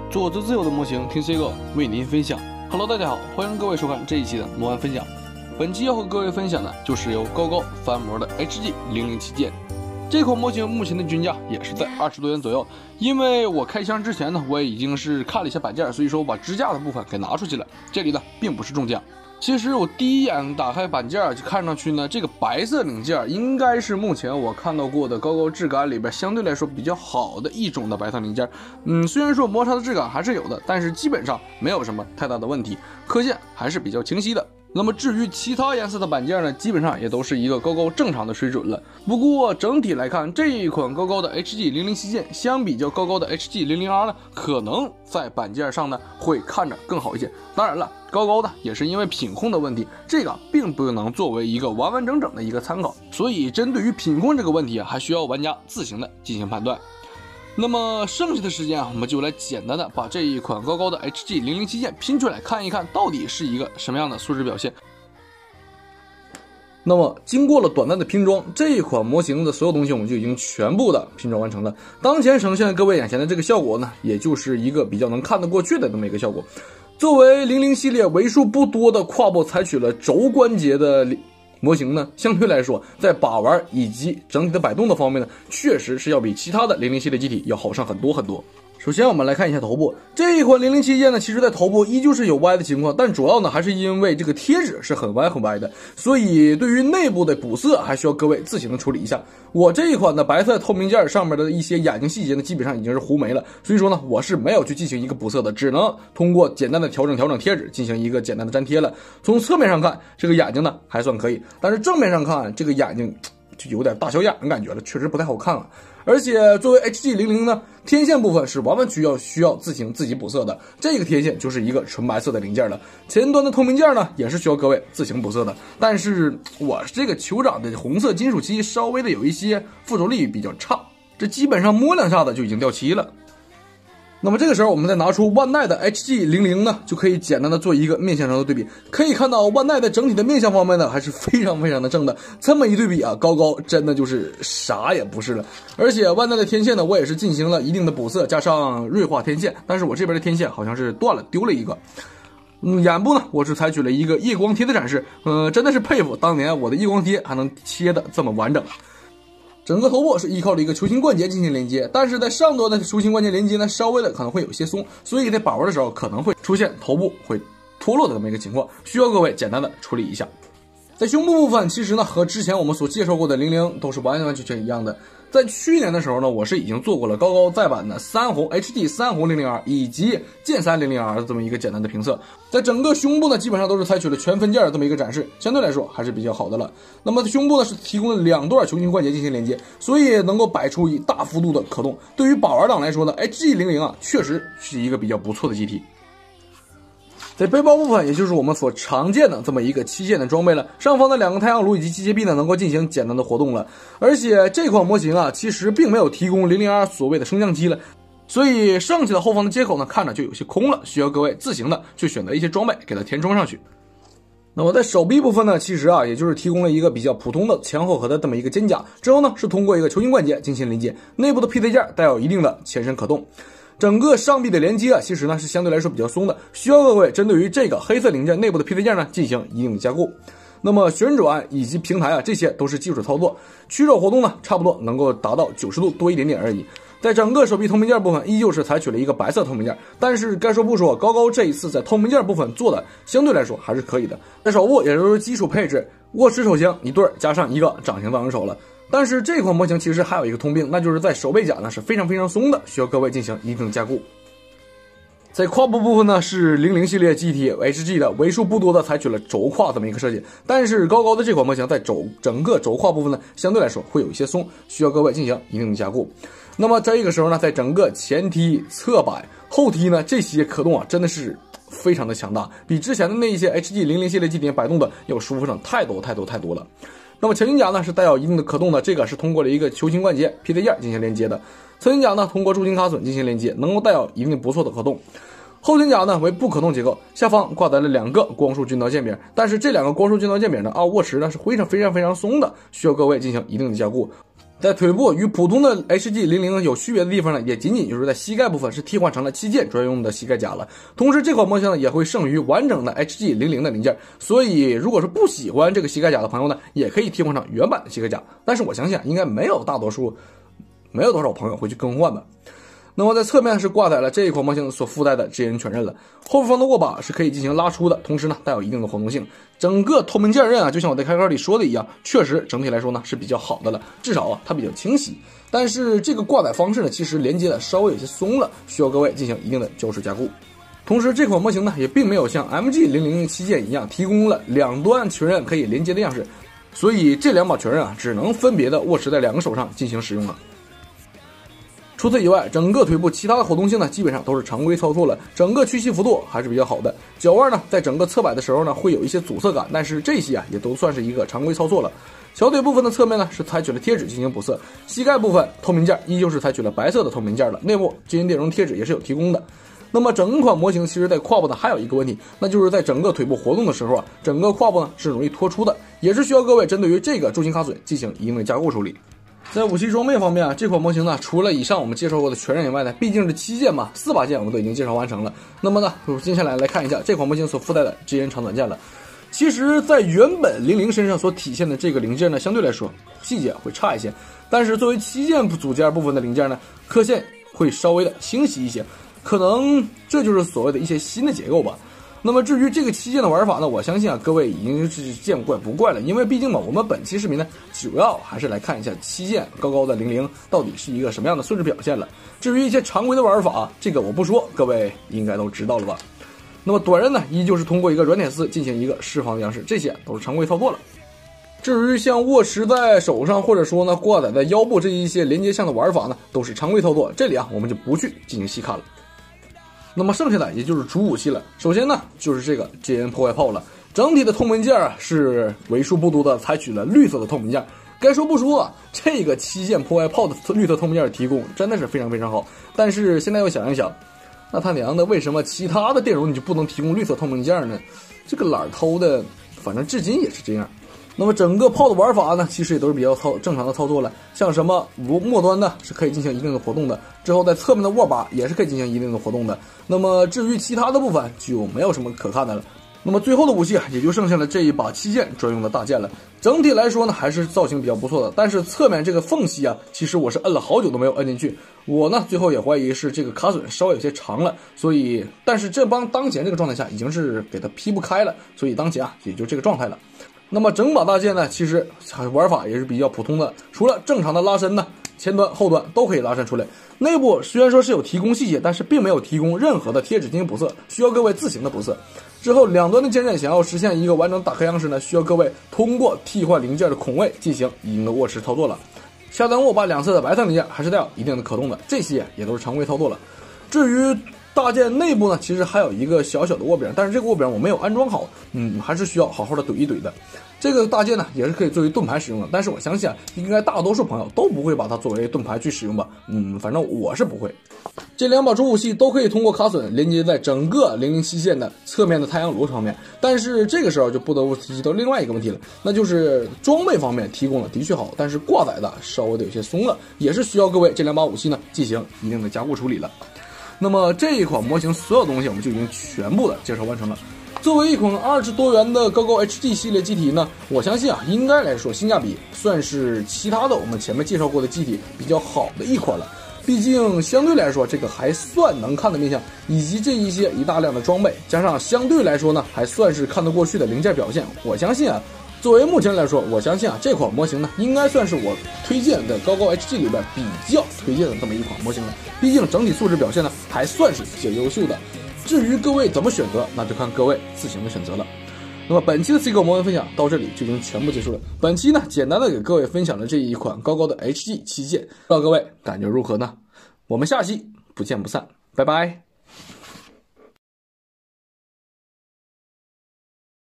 做着自由的模型，听 C 哥为您分享。Hello， 大家好，欢迎各位收看这一期的魔玩分享。本期要和各位分享的就是由高高翻模的 HG007件。这款模型目前的均价也是在20多元左右。因为我开箱之前呢，我也已经是看了一下板件，所以说我把支架的部分给拿出去了。这里呢，并不是重价。其实我第一眼打开板件就看上去呢，这个白色领件应该是目前我看到过的高高质感里边相对来说比较好的一种的白色零件。虽然说摩擦的质感还是有的，但是基本上没有什么太大的问题，刻线还是比较清晰的。那么至于其他颜色的板件呢，基本上也都是一个高高正常的水准了。不过整体来看，这一款高高的 HG007件相比较高高的 HG00R 呢，可能在板件上呢会看着更好一些。当然了，高高的也是因为品控的问题，这个并不能作为一个完完整整的一个参考。所以针对于品控这个问题还需要玩家自行的进行判断。那么剩下的时间我们就来简单的把这一款高高的 HG007件拼出来看一看，到底是一个什么样的素质表现。那么经过了短暂的拼装，这一款模型的所有东西我们就已经全部的拼装完成了。当前呈现各位眼前的这个效果呢，也就是一个比较能看得过去的这么一个效果。作为00系列为数不多的跨步采取了轴关节的模型呢，相对来说在把玩以及整体的摆动的方面呢，确实是要比其他的00系列机体要好上很多很多。首先我们来看一下头部，这一款007件呢，其实在头部依旧是有歪的情况，但主要呢还是因为这个贴纸是很歪的，所以对于内部的补色还需要各位自行的处理一下。我这一款的白色透明件上面的一些眼睛细节呢，基本上已经是糊没了，所以说呢我是没有去进行一个补色的，只能通过简单的调整贴纸进行一个简单的粘贴了。从侧面上看，这个眼睛呢还算可以，但是正面上看这个眼睛就有点大小眼的感觉了，确实不太好看了。而且作为 HG00呢，天线部分是完完全需要自己补色的，这个天线就是一个纯白色的零件了。前端的透明件呢，也是需要各位自行补色的。但是我这个酋长的红色金属漆稍微的有一些附着力比较差，这基本上摸两下子就已经掉漆了。那么这个时候我们再拿出万代的 HG00呢，就可以简单的做一个面向上的对比。可以看到万代的整体的面向方面呢，还是非常的正的。这么一对比啊，高高真的就是啥也不是了。而且万代的天线呢，我也是进行了一定的补色，加上锐化天线，但是我这边的天线好像是断了，丢了一个。眼部呢，我是采取了一个夜光贴的展示，真的是佩服当年我的夜光贴还能切的这么完整。整个头部是依靠了一个球形关节进行连接，但是在上端的球形关节连接呢，稍微的可能会有些松，所以在把玩的时候可能会出现头部会脱落的这么一个情况，需要各位简单的处理一下。在胸部部分，其实呢和之前我们所介绍过的00都是完全一样的。在去年的时候呢，我是已经做过了高高再版的3红 HD 3红00R 以及剑3 00R 的这么一个简单的评测。在整个胸部呢，基本上都是采取了全分件的这么一个展示，相对来说还是比较好的了。那么胸部呢是提供了2段球形关节进行连接，所以能够摆出大幅度的可动。对于把玩党来说呢 ，HG00啊确实是一个比较不错的机体。在背包部分，也就是我们所常见的这么一个器件的装备了，上方的2个太阳炉以及机械臂呢，能够进行简单的活动了。而且这款模型啊，其实并没有提供00R 所谓的升降机了，所以剩下的后方的接口呢，看着就有些空了，需要各位自行的去选择一些装备给它填充上去。那么在手臂部分呢，其实啊，也就是提供了一个比较普通的前后合的这么一个肩胛，之后呢是通过一个球形关节进行连接，内部的匹配件带有一定的前伸可动。整个上臂的连接啊，其实呢是相对来说比较松的，需要各位针对于这个黑色零件内部的匹配件呢进行一定的加固。那么旋转以及平台啊，这些都是基础操作，曲肘活动呢差不多能够达到90度多一点点而已。在整个手臂透明件部分，依旧是采取了一个白色透明件，但是该说不说，高高这一次在透明件部分做的相对来说还是可以的。在手部，也就是基础配置，握持手型一对加上一个掌形造型手了。但是这款模型其实还有一个通病，那就是在手背甲呢是非常松的，需要各位进行一定的加固。在胯部部分呢，是00系列机体 HG 的为数不多的采取了轴胯这么一个设计，但是高高的这款模型在整个轴胯部分呢，相对来说会有一些松，需要各位进行一定的加固。那么这个时候呢，在整个前踢、侧摆、后踢呢，这些可动啊，真的是非常的强大，比之前的那一些 HG00系列机体摆动的要舒服上太多了。那么前胸甲呢是带有一定的可动的，这个是通过了一个球形关节匹配件进行连接的。侧胸甲呢通过镀金卡榫进行连接，能够带有一定不错的可动。后胸甲呢为不可动结构，下方挂载了2个光束军刀剑柄，但是这2个光束军刀剑柄呢握持呢是非常松的，需要各位进行一定的加固。 在腿部与普通的 HG00 有区别的地方呢，也仅仅就是在膝盖部分是替换成了旗舰专用的膝盖甲了。同时，这款模型呢也会剩余完整的 HG00 的零件，所以如果是不喜欢这个膝盖甲的朋友呢，也可以替换上原版的膝盖甲。但是我相信应该没有多少朋友会去更换吧。那么在侧面是挂载了这一款模型所附带的 GN 全刃了，后方的握把是可以进行拉出的，同时呢带有一定的活动性。整个透明件刃啊，就像我在开头里说的一样，确实整体来说呢是比较好的了，至少它比较清晰。但是这个挂载方式呢，其实连接的稍微有些松了，需要各位进行一定的胶水加固。同时这款模型呢也并没有像 MG00 旗舰一样提供了两端全刃可以连接的样式，所以这两把全刃啊只能分别的握持在两个手上进行使用了。除此以外，整个腿部其他的活动性呢，基本上都是常规操作了，整个屈膝幅度还是比较好的。脚腕呢，在整个侧摆的时候呢，会有一些阻塞感，但是这些啊也都算是一个常规操作了。小腿部分的侧面呢，是采取了贴纸进行补色，膝盖部分透明件依旧是采取了白色的透明件了，内部基因电容贴纸也是有提供的。那么整款模型其实在胯部呢还有一个问题，那就是在整个腿部活动的时候啊，整个胯部呢是容易脱出的，也是需要各位针对于这个重心卡榫进行一定的加固处理。在武器装备方面啊，这款模型呢，除了以上我们介绍过的全刃以外呢，毕竟是旗舰嘛，4把剑我们都已经介绍完成了。那么呢，接下来来看一下这款模型所附带的 GN 长短剑了。其实，在原本00身上所体现的这个零件呢，相对来说细节会差一些，但是作为旗舰组件部分的零件呢，刻线会稍微的清晰一些，可能这就是所谓的一些新的结构吧。那么至于这个旗舰的玩法呢，我相信啊，各位已经是见怪不怪了，因为毕竟嘛，我们本期视频呢，主要还是来看一下旗舰高高的00到底是一个什么样的素质表现了。至于一些常规的玩法，这个我不说，各位应该都知道了吧。那么短刃呢，依旧是通过一个软铁丝进行一个释放的样式，这些都是常规操作了。至于像握持在手上，或者说呢挂载在腰部这一些连接项的玩法呢，都是常规操作，这里啊我们就不去进行细看了。那么剩下的也就是主武器了。首先呢，就是这个 GN 破坏炮了。整体的透明件啊是为数不多的采取了绿色的透明件。该说不说啊，这个旗舰破坏炮的绿色透明件提供真的是非常非常好。但是现在又想一想，那他娘的，为什么其他的电容你就不能提供绿色透明件呢？这个懒偷的，反正至今也是这样。那么整个炮的玩法呢，其实也都是比较正常的操作了。像什么末端呢是可以进行一定的活动的，之后在侧面的握把也是可以进行一定的活动的。那么至于其他的部分就没有什么可看的了。那么最后的武器啊，也就剩下了这一把旗舰专用的大剑了。整体来说呢，还是造型比较不错的，但是侧面这个缝隙啊，其实我是摁了好久都没有摁进去。我呢最后也怀疑是这个卡榫稍微有些长了，所以但是当前这个状态下已经是给它劈不开了，所以当前啊也就这个状态了。那么整把大剑呢，其实玩法也是比较普通的，除了正常的拉伸呢，前端后端都可以拉伸出来。内部虽然说是有提供细节，但是并没有提供任何的贴纸进行补色，需要各位自行的补色。之后两端的剑刃想要实现一个完整打开样式呢，需要各位通过替换零件的孔位进行一定的握持操作了。下端握把两侧的白色零件还是带有一定的可动的，这些也都是常规操作了。至于大剑内部呢，其实还有一个小小的握柄，但是这个握柄我没有安装好，还是需要好好的怼一怼的。这个大剑呢，也是可以作为盾牌使用的，但是我相信啊，应该大多数朋友都不会把它作为盾牌去使用吧。反正我是不会。这两把主武器都可以通过卡榫连接在整个007线的侧面的太阳炉上面，但是这个时候就不得不提及到另外一个问题了，那就是装备方面提供的的确好，但是挂载的稍微的有些松了，也是需要各位这两把武器呢进行一定的加固处理了。那么这一款模型所有东西我们就已经全部的介绍完成了。作为一款20多元的高高 HG 系列机体呢，我相信啊，应该来说性价比算是其他的我们前面介绍过的机体比较好的一款了。毕竟相对来说这个还算能看的面向，以及这一些一大量的装备，加上相对来说呢还算是看得过去的零件表现，我相信啊，作为目前来说，我相信啊，这款模型呢，应该算是我推荐的高高 HG 里边比较推荐的这么一款模型了。毕竟整体素质表现呢，还算是比较优秀的。至于各位怎么选择，那就看各位自行的选择了。那么本期的 CGO 模型分享到这里就已经全部结束了。本期呢，简单的给各位分享了这一款高高的 HG 旗舰，不知道各位感觉如何呢？我们下期不见不散，拜拜。